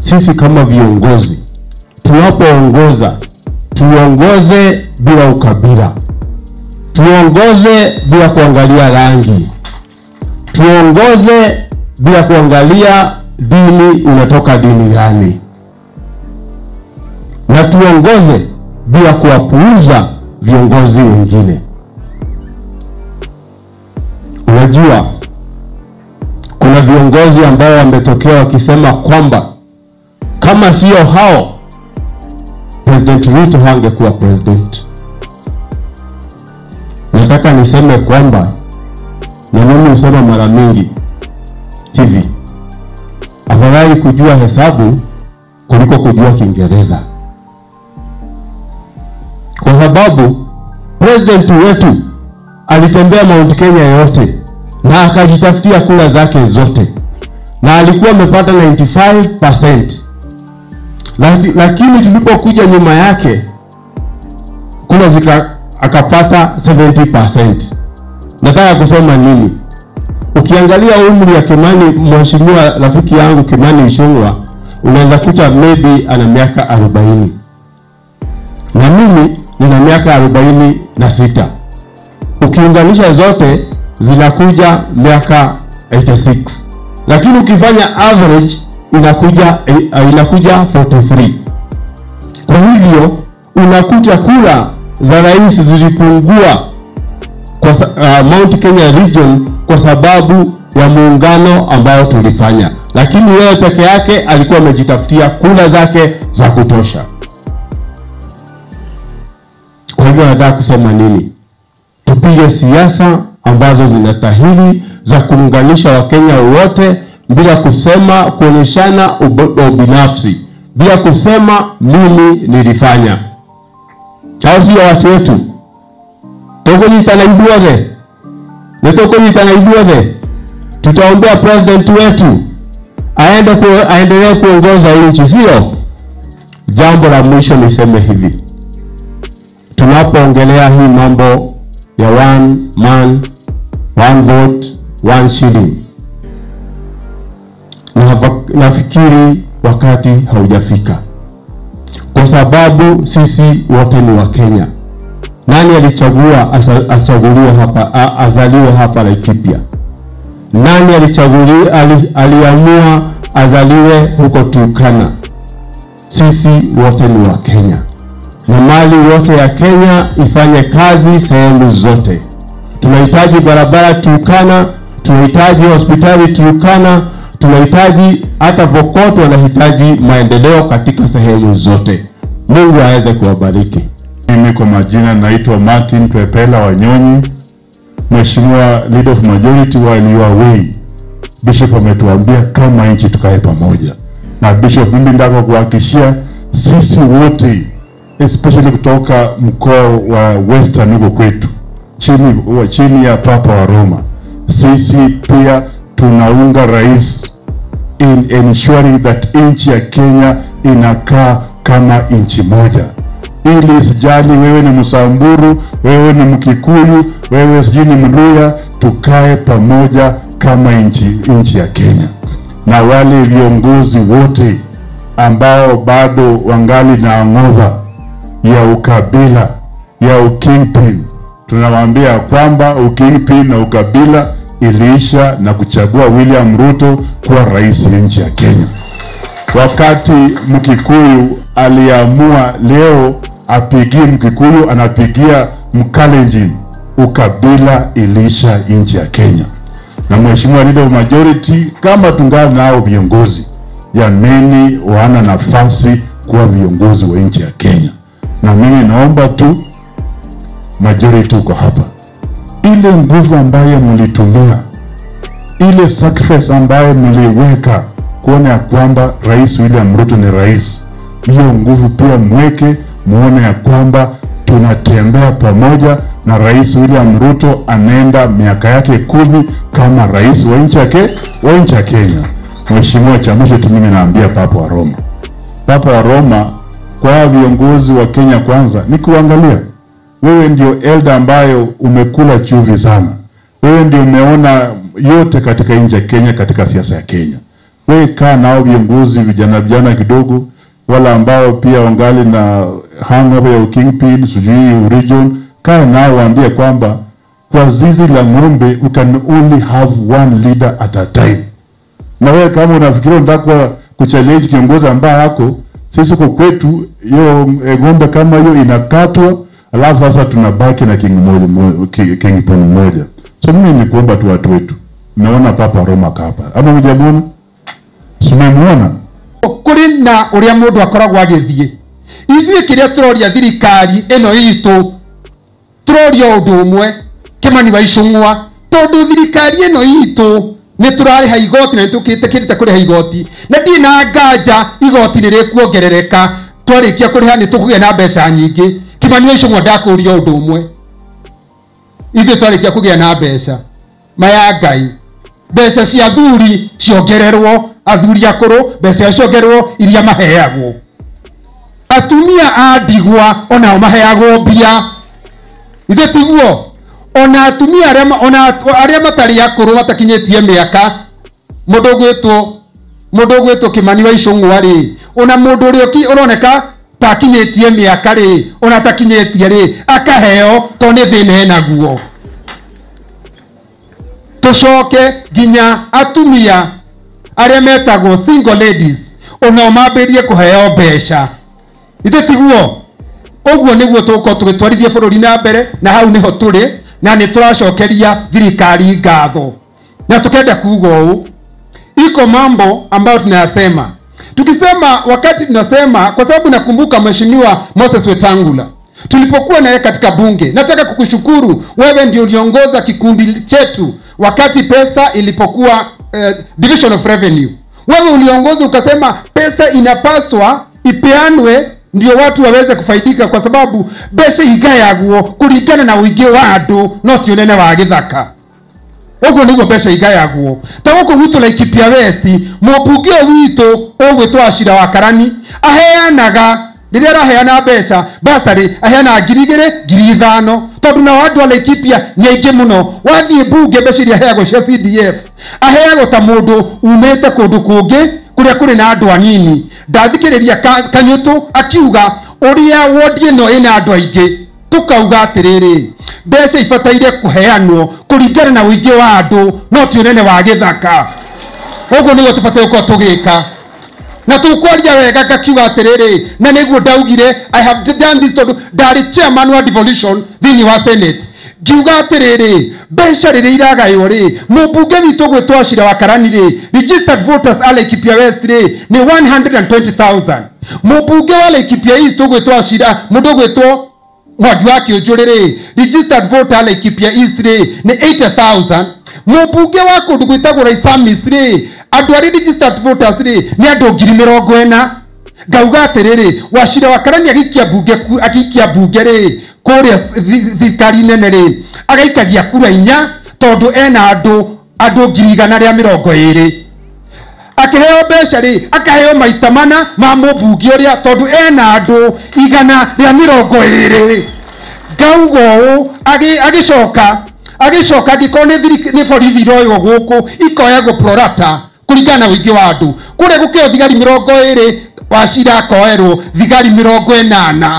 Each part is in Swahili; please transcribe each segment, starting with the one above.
sisi kama viongozi tunapoongoza, tuongoze bila ukabila, tuongoze bila kuangalia rangi, tuongoze bila kuangalia dini, unatoka dini gani, na tuongoze bila kuwapuuza viongozi wengine. Unajua, kuna viongozi ambao wametokea wakisema kwamba kama sio hao President Ruto hangekuwa president. Nataka niseme kwamba, na mimi husema mara mingi hivi, afadhali kujua hesabu kuliko kujua Kiingereza, kwa sababu president wetu alitembea Mount Kenya yote na akajitafutia kura zake zote, na alikuwa amepata 95%. Lakini tulipokuja nyuma yake kura akapata 70%. Nataka kusema nini? Ukiangalia umri ya Kimani, mheshimiwa rafiki yangu Kimani Ichung'wah, unaweza kuta maybe ana miaka 40. Na mimi nina miaka 46. Ukiunganisha zote zinakuja miaka 86. Lakini ukifanya average inakuja 43. Kwa hivyo unakuta kura za rais zilipungua kwa Mount Kenya region kwa sababu ya muungano ambao tulifanya, lakini yeye peke yake alikuwa amejitafutia kura zake za kutosha. Kwa hivyo nataka kusema nini? Tupige siasa ambazo zinastahili za kuunganisha Wakenya wote, bila kusema kuonyeshana ubinafsi, bila kusema mimi nilifanya. Hao sio watu wetu. Tokonyitana iduothe. Netokonyitana iduothe. Tutaombea president wetu aendelee kuongoza nchi, sio? Jambo la mwisho niseme hivi. Tunapoongelea hii mambo ya one man, one vote, one shilling, nafikiri wakati haujafika, kwa sababu sisi wote ni wa Kenya. Nani alichagua achaguliwe hapa, azaliwe hapa Laikipia? Nani aliamua azaliwe huko Turkana? Sisi wote ni wa Kenya, na mali yote ya Kenya ifanye kazi sehemu zote. Tunahitaji barabara Turkana, tunahitaji hospitali Turkana, tunahitaji hata Vokoto wanahitaji maendeleo katika sehemu zote. Mungu aweze kuwabariki. Mimi kwa majina naitwa Martin Pepela Wanyonyi, Mheshimiwa Leader of Majority wa Your Way. Bishop ametuambia kama nchi tukae pamoja. Na Bishop, mimi ndako kuhakikishia sisi wote, especially kutoka mkoa wa Western huko kwetu, chini ya Papa wa Roma, sisi pia tunaunga rais in ensuring that nchi ya Kenya inakaa kama nchi moja. Ili sijali wewe ni Msamburu, wewe ni Mkikuyu, wewe sijui ni Mluya, tukae pamoja kama nchi ya Kenya. Na wale viongozi wote ambao bado wangali na ngova ya ukabila, ya ukingpin, tunawaambia kwamba ukingpin na ukabila iliisha na kuchagua William Ruto kuwa rais nchi ya Kenya. Wakati Mkikuyu aliamua leo apigie Mkikuyu, anapigia Mkalenjin, ukabila iliisha nchi ya Kenya. Na Mheshimiwa Leader of Majority, kama tungali nao viongozi, jameni wana nafasi kuwa viongozi wa nchi ya Kenya. Na mimi naomba tu majority uko hapa, ile nguvu ambayo mlitumia, ile sacrifice ambayo mliweka kuona ya kwamba Rais William Ruto ni rais, hiyo nguvu pia mweke, muone ya kwamba tunatembea pamoja na Rais William Ruto anaenda miaka yake 10 kama rais wa nchi ya Kenya. Mheshimiwa, cha mwisho mimi naambia Papa wa Roma. Papa wa Roma, kwa viongozi wa Kenya kwanza, ni kuangalia. Wewe ndio elder ambayo umekula chumvi sana. Wewe ndio umeona yote katika nchi ya Kenya, katika siasa ya Kenya. wewe kaa nao viongozi vijana kidogo, wala ambao pia wangali na hangover ya Kingpin, sijui region, kaa nao waambie kwamba kwa zizi la ng'ombe you can only have one leader at a time. Na wewe kama unafikiria unataka kuchallenge kiongozi ambaye yako, sisi kwa kwetu hiyo ng'ombe kama hiyo inakatwa, alafu sasa tunabaki na Kingpin mmoja. So mimi nikuomba tu watu wetu, naona Papa Roma hapa ama mjamona, simemuona kuri na uria mundu akoragwo agithie ithuĩ kĩrĩa tũroria thirikari ĩno itũ tũroria ũndũ ũmwe Kimani wa Ichung'wa, tondũ thirikari ĩno itũ nĩ tũrarĩha igoti na nĩtũkĩtĩkĩrĩte kũrĩha igoti, na ndirĩ na nganja igoti nĩ rĩkuongerereka twarĩkia kũrĩha nĩ tũkũgĩa na mbeca nyingĩ. Kimani wa Ichung'wa ndakũria ũndũ ũmwe, ithuĩ twarĩkia kũgĩa na mbeca maya Ngai, mbeca cia athuri ciongererwo, athuri akũrũ mbeca ciongererwo iria maheagwo, atumia a ndigwa onao maheagwo mbia, ithe tiguo ona atumia arĩa matarĩ akũrũ matakinyĩtie mĩaka, mũndũ gwĩtwo Kimani wa Ichung'wa rĩ, ona mũndũ ũrĩa ũroneka takinyĩtie mĩaka rĩ, ona takinyĩtie rĩ, akaheo to nĩ thĩna enaguo. Tucoke nginya atumia arĩa metagwo single ladies onao mambĩrĩrie kũheo mbeca, ithe tiguo. Ũguo nĩguo tũgũkorwo tũgĩtwarithia bũrũri na mbere, na hau nĩho tũrĩ, na nĩ tũracokeria thirikari ngatho. Na tukenda kuuga ũũ, iko mambo ambayo tunayasema, tukisema wakati tunasema, kwa sababu nakumbuka Mheshimiwa Moses Wetangula tulipokuwa naye katika bunge. Nataka kukushukuru, wewe ndio uliongoza kikundi chetu wakati pesa ilipokuwa Division of Revenue. Wewe uliongoza ukasema pesa inapaswa ipeanwe ndio watu waweze kufaidika, kwa sababu pesa igayagwo kulingana na uingi wa andu no ti unene wa githaka. Oguo niguo pesa igayagwo. Tagoko gwitu Laikipia West, mũmbunge witu ogwitwo Achira wa Karani aheanaga rĩrĩa araheana mbeca basarĩ aheana 2,000 2,500, tondũ na andu a Laikipia nĩ aingĩ mũno. Wathiĩ mbunge mbeca iria aheagwo cia CDF aheagwo ta mũndũ umĩte kũndũ kũngĩ kũrĩa kũrĩ na andũ anini. Ndathikĩrĩria Kanyũtũ akiuga ũrĩa wodi ĩno ĩna andũ aingĩ, tukauga atĩrĩrĩ mbeca ibataire kũheanwo kũringana na ũingĩ wa andũ no ti ũnene wa gĩthaka. Ũguo nĩguo tũbataire gũkorwo tũgĩka, na tukwaria wega ngakiuga atĩrĩrĩ, na nĩguo ndaugire I have done this tondũ ndarĩ chairman wa devolution thĩinĩ wa Senate. Ngiuga atĩrĩrĩ mbeca rĩrĩa iragaywo rĩ, mũmbunge witũ gwĩtwo Achira wa Karani rĩ, registered voters a Laikipia West rĩ nĩ 120,000. Mũmbunge wa Laikipia East gwĩtwo Achira, mũndũ gwĩtwo Mwangi wa Kĩũnjũrĩ rĩ, registered voter Laikipia East rĩ nĩ 80,000. Mũmbunge wa kũndũ gwĩtagwo Raisamis rĩ, andũ arĩa registered voters rĩ nĩ andũ 40,000. Ngauga atĩrĩrĩ Achira wa Karani agikia bunge rĩ kũrĩa thirikari nene rĩ agaikagia kura 4 tondũ ena andũ 120,000. Akiheo mbeca rĩ akaheo maita mana ma mũmbunge ũrĩa tondũ ena andũ 120. Ngauga ũũ agicoka angĩkorwo nĩ borithi roywo gũkũ ikoyagwo prorata kũringana na ũingĩ wa andũ. Kũrĩa gũkĩo thigari 20 Achira akoerwo thigari 80,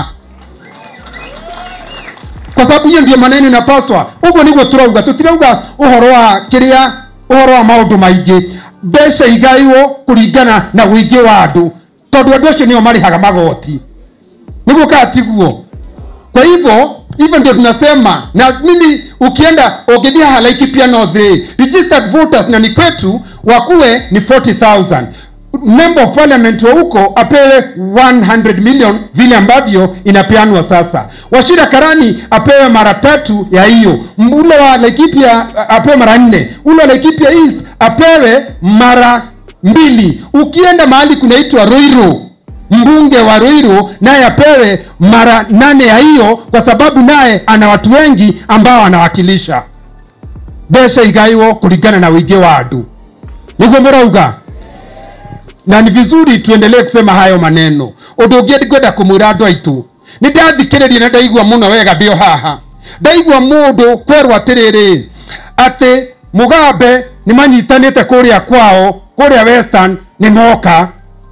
kwa sababu hiyo ndio maneno inapaswa. Uguo niguo turauga, tutirauga uhoro wa kiria, uhoro wa maundu maingi. Mbeca igaiwo kuringana na uingi wa andu, tondu andu acio nio marihaga magoti. Niguo katiguo. Kwa hivyo ndio tunasema, na mimi ukienda ukithia Laikipia North registered voters na ni kwetu wakuwe ni 40,000. Member of Parliament wa huko apewe 100 million vile ambavyo inapeanwa sasa. Achira Karani apewe mara 3 ya hiyo. Ule wa Laikipia apewe mara 4. Ule wa Laikipia East apewe mara 2. Ukienda mahali kunaitwa Ruiru, mbunge wa Ruiru naye apewe mara 8 ya hiyo, kwa sababu naye ana watu wengi ambao anawakilisha. Mbeca igaiwo kulingana na wingi wa andu. Niguo murauga. Na ni vizuri tuendelee kusema hayo maneno. Undu ungi ndikwenda kumwira andu aitu, ni ndathikiriria na ndaigua muno wega ndio haha. Ndaigua mundu kwerwo atiriri ati Mugabe ni manyitanite kuria kwao kuria Western ni moka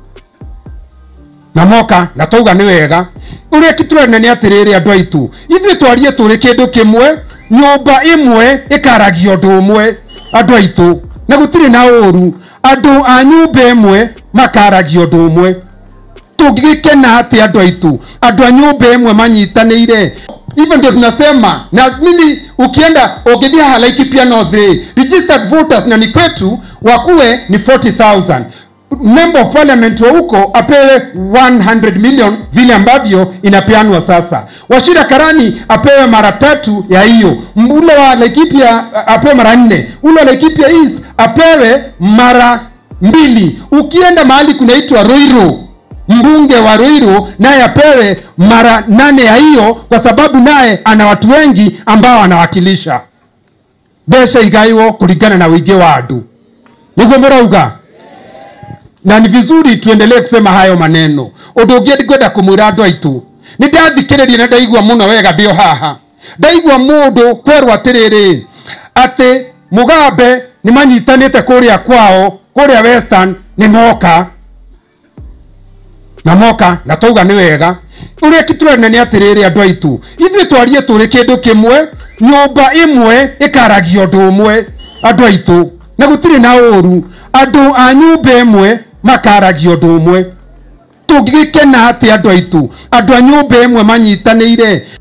na tauga ni wega uria kiturana ni atiriri andu aitu ithuĩ twarie tũrĩ kĩndũ kĩmwe nyũmba ĩmwe ĩkaragio ũndũ ũmwe andu aitu na gũtirĩ na ũru andu a nyũmba ĩmwe makaragio ũndũ ũmwe tũngĩgĩkena atĩ andu aitu andu a nyũmba ĩmwe manyitanĩire. Hivyo ndio tunasema, na mimi ukienda ukidhia Laikipia North registered voters na ni kwetu wakuwe ni 40,000. Member of parliament wa huko apewe 100 million vile ambavyo inapeanwa sasa. Wachira Karani apewe mara 3 ya hiyo. Ule wa Laikipia apewe mara 4. Ule wa Laikipia East apewe mara 2. Ukienda mahali kunaitwa Ruiru, mbunge wa Ruiru naye apewe mara 8 ya hiyo, kwa sababu naye ana watu wengi ambao anawakilisha. Besha igaiwo kulingana na wingi wa andu. Niguo murauga? Na ni vizuri tuendelee kusema hayo maneno. Undu ungi ndikwenda kumwira andu aitu, ni ndathikiriria na ndaigua muno wega ndio haha. Ndaigua mundu kwerwo atiriri ati Mugabe ni manyitanite kuria kwao, kuria Western ni moka na tauga ni wega uria kiturana ni atiriri andu aitu ithuĩ twarie tũrĩ kĩndũ kĩmwe nyũmba ĩmwe ĩkaragio ũndũ ũmwe andu aitu na gũtirĩ na ũru andu a nyũmba ĩmwe makaragio ũndũ ũmwe tũngĩgĩkena atĩ andu aitu andu a nyũmba ĩmwe manyitanĩire.